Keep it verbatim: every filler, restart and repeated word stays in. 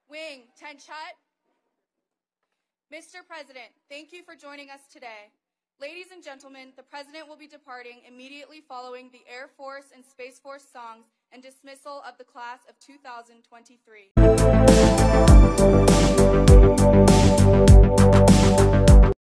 Wing Tenchat. Mister President, thank you for joining us today. Ladies and gentlemen, the President will be departing immediately following the Air Force and Space Force songs and dismissal of the class of two thousand twenty-three.